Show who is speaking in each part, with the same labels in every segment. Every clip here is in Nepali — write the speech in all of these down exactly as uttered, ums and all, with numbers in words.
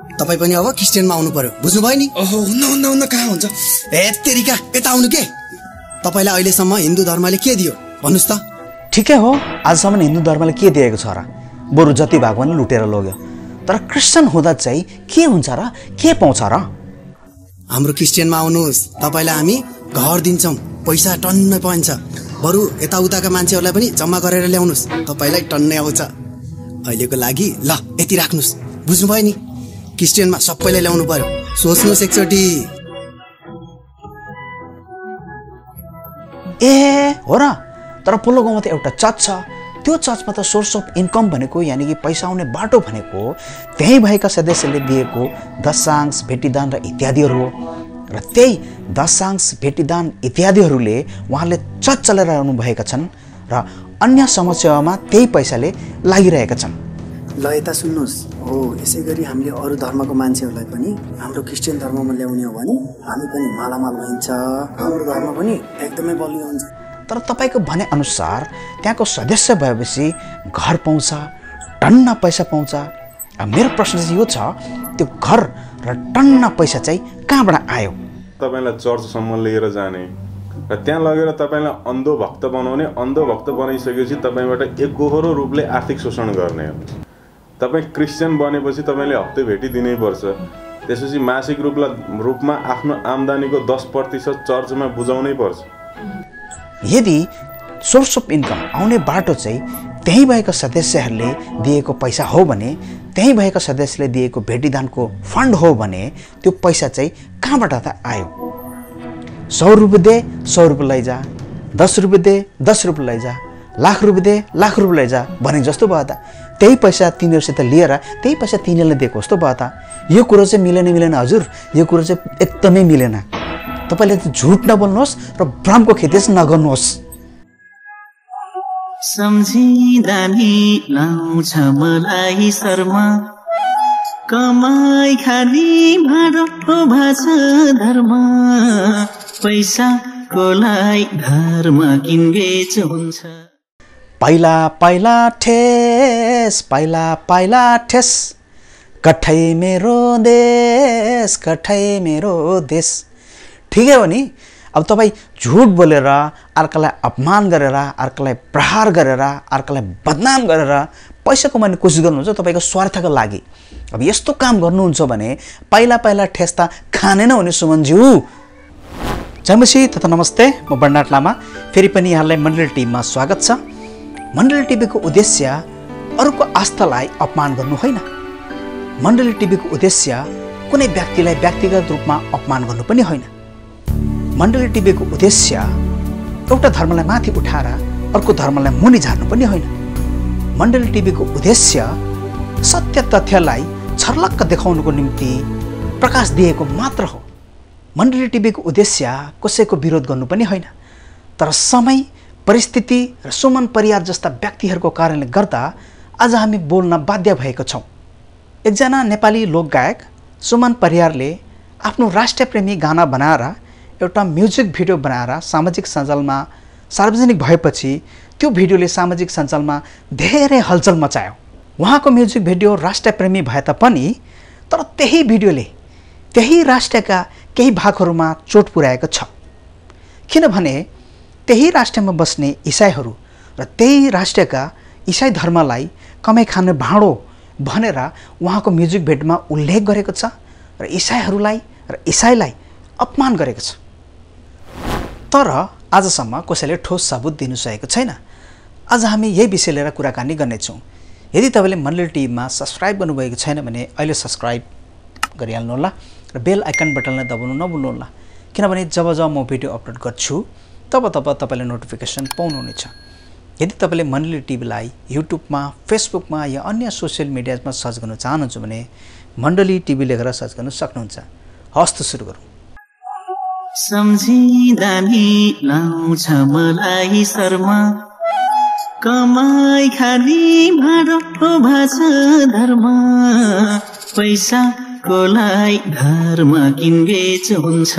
Speaker 1: तपाईँ पनि अब क्रिस्चियनमा आउनु पर्यो, बुझ्नुभयो नि?
Speaker 2: ओहो, हुन्न हुन्न हुन्न, कहाँ हुन्छ?
Speaker 1: ए तेरिका, यता आउनु के? तपाईँलाई अहिलेसम्म हिन्दू धर्मले के दियो भन्नुहोस् त?
Speaker 3: ठिकै हो, आजसम्म हिन्दू धर्मले के दिएको छ र? बरु जति भाग पनि लुटेर लग्यो। तर क्रिस्चियन हुँदा चाहिँ के हुन्छ र, के पाउँछ र?
Speaker 1: हाम्रो क्रिस्चियनमा आउनुहोस्, तपाईँलाई हामी घर दिन्छौँ, पैसा टन्नै पाइन्छ। बरु यताउताका मान्छेहरूलाई पनि जम्मा गरेर ल्याउनुहोस्, तपाईँलाई टन्नै आउँछ। अहिलेको लागि ल यति राख्नुहोस्, बुझ्नुभयो नि? क्रिस्चियनमा सबैलाई ल्याउनु पर्यो, सोच्नुहोस् एकचोटि।
Speaker 3: ए हो र, तर पल्लो गाउँमा त एउटा चर्च छ, त्यो चर्चमा त सोर्स अफ इन्कम भनेको यानि कि पैसा आउने बाटो भनेको त्यही भएका सदस्यले दिएको दशांश, भेटीदान र इत्यादिहरू हो। र त्यही दशांश, भेटीदान इत्यादिहरूले उहाँले चर्च चलाइरहनु भएका छन् र अन्य समस्यामा त्यही पैसाले लागिरहेका छन्।
Speaker 1: ल यता सुन्नुहोस्, हो यसै गरी हामीले अरू धर्मको मान्छेहरूलाई पनि हाम्रो क्रिस्चियन धर्ममा ल्याउने हो भने हामी पनि मालामाल भइन्छ, हाम्रो धर्म पनि एकदमै बलियो हुन्छ।
Speaker 3: तर तपाईँको भने अनुसार त्यहाँको सदस्य भएपछि घर पाउँछ, टन्न पैसा पाउँछ। मेरो प्रश्न चाहिँ यो छ, त्यो घर र टन्न पैसा चाहिँ कहाँबाट आयो?
Speaker 4: तपाईँलाई चर्चसम्म लिएर जाने र त्यहाँ लगेर तपाईँलाई अन्धो भक्त बनाउने, अन्धो भक्त बनाइसकेपछि तपाईँबाट एकहोरो रूपले आर्थिक शोषण गर्ने हो। तपाईँ क्रिस्चियन बनेपछि तपाईँले हप्ते भेटी दिनै पर्छ। त्यसपछि मासिक रूपला रूपमा आफ्नो आम्दानीको दस प्रतिशत चर्चमा बुझाउनै पर्छ।
Speaker 3: यदि सोर्स अफ इन्कम आउने बाटो चाहिँ त्यही भएका सदस्यहरूले दिएको पैसा हो भने, त्यही भएका सदस्यले दिएको भेटीदानको फन्ड हो भने त्यो पैसा चाहिँ कहाँबाट त आयो? सौ रुपियाँ दे सौ रुपियाँ लैजा, दस रुपियाँ दे दस रुपियाँ लैजा, लाख रुपियाँ दे लाख रुपियाँ लैजा भने जस्तो भयो त। त्यही पैसा तिनीहरूसित लिएर त्यही पैसा तिनीहरूले दिएको जस्तो भयो त। यो कुरो चाहिँ मिलेन मिलेन हजुर, यो कुरो चाहिँ एकदमै मिलेन। तपाईँले त झुट नबोल्नुहोस् र भ्रमको खेती चाहिँ नगर्नुहोस्।
Speaker 5: सम्झिँदा नि लाउँछ मलाई शर्मा, कमाई खाली भाडो भाछ धर्म, पैसाको लागि धर्म किनबेच हुन्छ।
Speaker 3: पहिला पहिला ठेस, पहिला पहिला ठेस, कठै मेरो देश, कठै मेरो देश। ठिकै हो नि? अब तपाईँ झुट बोलेर, अर्कालाई अपमान गरेर, अर्कालाई प्रहार गरेर, अर्कालाई बदनाम गरेर पैसा कमाउने कोसिस गर्नुहुन्छ तपाईँको स्वार्थको लागि। अब यस्तो काम गर्नुहुन्छ भने पहिला पहिला ठेस त खाने नै हो नि सुमनज्यू। जयमसी तथा नमस्ते, म बर्नाट लामा फेरि पनि यहाँलाई मण्डली टिभीमा स्वागत छ। मण्डली टिभीको उद्देश्य अरूको आस्थालाई अपमान गर्नु होइन। मण्डली टिभीको उद्देश्य कुनै व्यक्तिलाई व्यक्तिगत रूपमा अपमान गर्नु पनि होइन। मण्डली टिभीको उद्देश्य एउटा धर्मलाई माथि उठाएर अर्को धर्मलाई मुनि झार्नु पनि होइन। मण्डली टिभीको उद्देश्य सत्य तथ्यलाई छर्लक्क देखाउनुको निम्ति प्रकाश दिएको मात्र हो। मण्डली टिभीको उद्देश्य कसैको विरोध गर्नु पनि होइन। तर समय, परिस्थिति र सुमन परियार जस्ता व्यक्तिहरूको कारणले गर्दा आज हामी बोल्न बाध्य भएको छौँ। एकजना नेपाली लोकगायक सुमन परियारले आफ्नो राष्ट्रप्रेमी गाना बनाएर एउटा म्युजिक भिडियो बनाएर सामाजिक सञ्जालमा सार्वजनिक भएपछि त्यो भिडियोले सामाजिक सञ्जालमा धेरै हलचल मचायो। उहाँको म्युजिक भिडियो राष्ट्रप्रेमी भए तापनि तर त्यही भिडियोले त्यही राष्ट्रका केही भागहरूमा चोट पुर्याएको छ। किनभने त्यही राष्ट्रमा बस्ने इसाईहरू र त्यही राष्ट्रका इसाई धर्मलाई कमाइ खाने भाँडो भनेर उहाँको म्युजिक भिडियोमा उल्लेख गरेको छ र इसाईहरूलाई र इसाईलाई अपमान गरेको छ। तर आजसम्म कसैले ठोस सबुत दिनु सकेको छैन। आज हामी यही विषय लिएर कुराकानी गर्नेछौँ। यदि तपाईँले मण्डली टिभीमा सब्सक्राइब गर्नुभएको छैन भने अहिले सब्सक्राइब गरिहाल्नुहोला र बेल आइकन बटनलाई दबाउनु नभुल्नुहोला, किनभने जब जब म भिडियो अपलोड गर्छु तब तब तपाईँले नोटिफिकेसन पाउनुहुनेछ। यदि तपाईँले मण्डली टिभीलाई युट्युबमा, फेसबुकमा या अन्य सोसियल मिडियामा सर्च गर्न चाहनुहुन्छ भने मण्डली टिभी लेखेर सर्च गर्न सक्नुहुन्छ। हस्त सुरु गरौँ।
Speaker 5: सम्झिँदा नि लाउँछ मलाई शर्मा, कमाई खाली भाडो भाछ धर्म, पैसाको लागि धर्म किनबेच हुन्छ।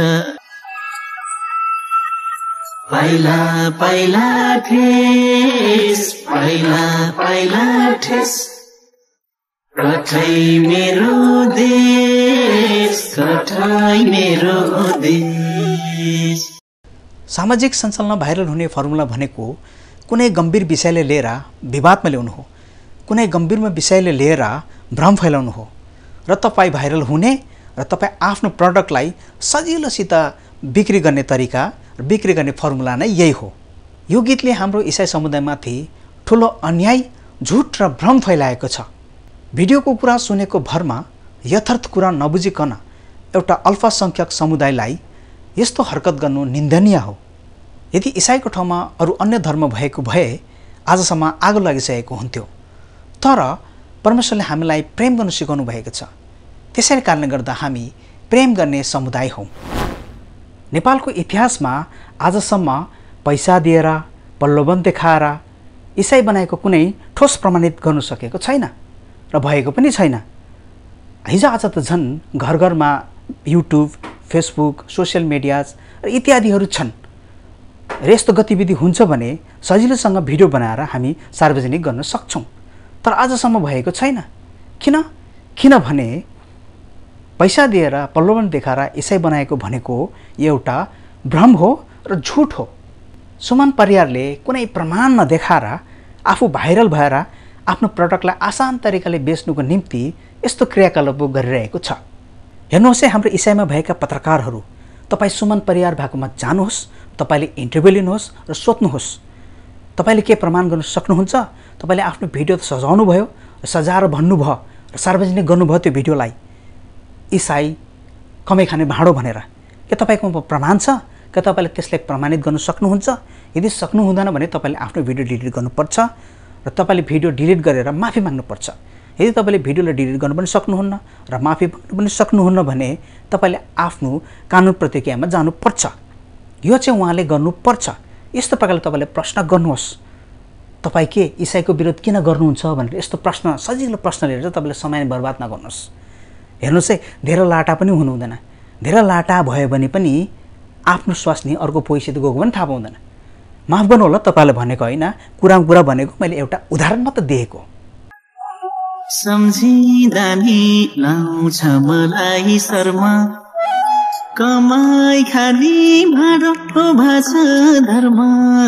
Speaker 5: पहिला पहिला ठेस, पहिला पहिला ठेस, कठै मेरो देश कठै मेरो देश।
Speaker 3: सामाजिक सञ्चालनमा भाइरल हुने फर्मुला भनेको कुनै गम्भीर विषयले लिएर विवादमा ल्याउनु हो, कुनै गम्भीर विषयले लिएर भ्रम फैलाउनु हो र तपाईँ भाइरल हुने र तपाईँ आफ्नो प्रडक्टलाई सजिलोसित बिक्री गर्ने तरिका र बिक्री गर्ने फर्मुला नै यही हो। यो गीतले हाम्रो इसाई समुदायमाथि ठुलो अन्याय, झुट र भ्रम फैलाएको छ। भिडियोको कुरा सुनेको भरमा यथार्थ कुरा नबुझिकन एउटा अल्पसङ्ख्यक समुदायलाई यस्तो हरकत गर्नु निन्दनीय हो। यदि इसाईको ठाउँमा अरू अन्य धर्म भएको भए आजसम्म आगो लागिसकेको हुन्थ्यो, तर परमेश्वरले हामीलाई प्रेम गर्न सिकाउनु भएको छ। त्यसै कारणले गर्दा हामी प्रेम गर्ने समुदाय हौँ। नेपालको इतिहासमा आजसम्म पैसा दिएर, प्रलोभन देखाएर इसाई बनाएको कुनै ठोस प्रमाणित गर्नु सकेको छैन र भएको पनि छैन। हिजो आज त झन् घर घरमा युट्युब, फेसबुक, सोसियल मिडिया र इत्यादिहरू छन् र यस्तो गतिविधि हुन्छ भने सजिलोसँग भिडियो बनाएर हामी सार्वजनिक गर्न सक्छौँ, तर आजसम्म भएको छैन। किन किनभने पैसा दिएर, प्रलोभन देखाएर इसाई बनाएको भनेको एउटा भ्रम हो र झुट हो। सुमन परियारले कुनै प्रमाण नदेखाएर आफू भाइरल भएर आफ्नो प्रडक्टलाई आसान तरिकाले बेच्नुको निम्ति यस्तो क्रियाकलाप गरिरहेको छ। हेर्नुहोस् है हाम्रो इसाईमा भएका पत्रकारहरू, तपाईँ सुमन परियार भएकोमा जानुहोस्, तपाईँले इन्टरभ्यू लिनुहोस् र सोध्नुहोस् तपाईँले के प्रमाण गर्न सक्नुहुन्छ। तपाईँले आफ्नो भिडियो सजाउनु भयो र सजाएर भन्नुभयो र सार्वजनिक गर्नुभयो त्यो भिडियोलाई इसाई कमै खाने भाँडो भनेर। के तपाईँकोमा प्रमाण छ? के तपाईँले त्यसलाई प्रमाणित गर्न सक्नुहुन्छ? यदि सक्नु हुँदैन भने तपाईँले आफ्नो भिडियो डिलिट गर्नुपर्छ र तपाईँले भिडियो डिलिट गरेर माफी माग्नुपर्छ। यदि तपाईँले भिडियोलाई डिलिट गर्नु पनि सक्नुहुन्न र माफी माग्नु पनि सक्नुहुन्न भने तपाईँले आफ्नो कानुन प्रतिक्रियामा जानुपर्छ। यो चाहिँ उहाँले गर्नुपर्छ। यस्तो प्रकारले तपाईँले प्रश्न गर्नुहोस्, तपाईँ के इसाईको विरोध किन गर्नुहुन्छ भनेर यस्तो प्रश्न, सजिलो प्रश्न लिएर चाहिँ तपाईँले समय बर्बाद नगर्नुहोस्। हेर्नुहोस् है, धेरै लाटा पनि हुनु हुँदैन। धेरै लाटा भयो भने पनि आफ्नो स्वास्नी अर्को पैसित गएको पनि थाहा पाउँदैन। माफ गर्नु होला, तपाईँले भनेको होइन, कुरा कुरा भनेको मैले एउटा उदाहरण मात्र दिएको।
Speaker 5: सम्झिँदा नि लाउँछ मलाई शर्मा, कमाई खाली भाँडो भाछ धर्म,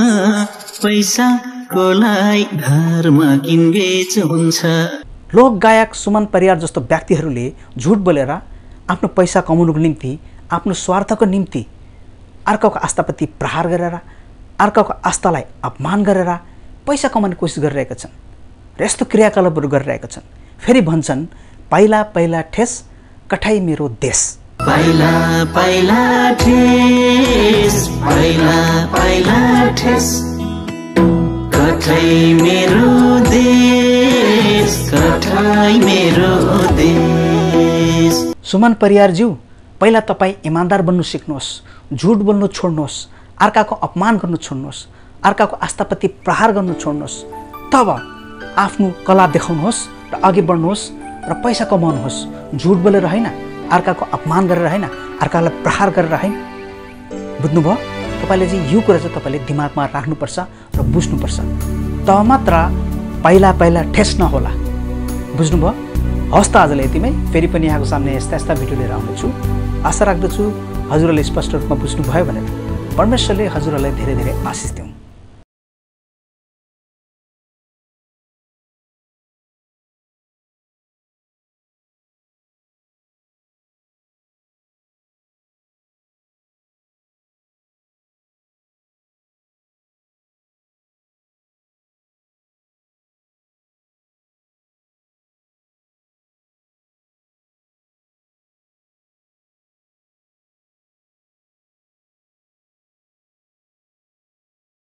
Speaker 5: पैसाको लागि धर्म किनबेच हुन्छ।
Speaker 3: लोक गायक सुमन परियार जस्तो व्यक्तिहरूले झुट बोलेर आफ्नो पैसा कमाउनुको निम्ति, आफ्नो स्वार्थको निम्ति अर्काको आस्थाप्रति प्रहार गरेर, अर्काको आस्थालाई अपमान गरेर पैसा कमाउने कोसिस गरिरहेका छन् र यस्तो क्रियाकलापहरू गरिरहेका छन्। फेरि भन्छन् पहिला पहिला ठेस कठै मेरो देश।
Speaker 5: पहिला पहिला ठेस, पहिला पहिला ठेस कठै मेरो देश, कठै मेरो देश।
Speaker 3: सुमन परियारज्यू, पहिला तपाईँ इमान्दार बन्नु सिक्नुहोस्, झुट बोल्नु छोड्नुहोस्, अर्काको अपमान गर्नु छोड्नुहोस्, अर्काको आस्थाप्रति प्रहार गर्नु छोड्नुहोस्। तब आफ्नो कला देखाउनुहोस् र अघि बढ्नुहोस् र पैसा कमाउनुहोस्। झुट बोलेर होइन, अर्काको अपमान गरेर होइन, अर्कालाई प्रहार गरेर होइन। बुझ्नुभयो? तपाईँले चाहिँ यो कुरा चाहिँ तपाईँले दिमागमा राख्नुपर्छ र बुझ्नुपर्छ। तब मात्र पहिला पहिला ठेस नहोला। बुझ्नुभयो? हस् त आजलाई यतिमै। फेरि पनि यहाँको सामने यस्ता यस्ता भिडियो लिएर आउनेछु। आशा राख्दछु हजुरहरूले स्पष्ट रूपमा बुझ्नुभयो भनेर। परमेश्वरले हजुरहरूलाई धेरै धेरै आशिष दिउन्।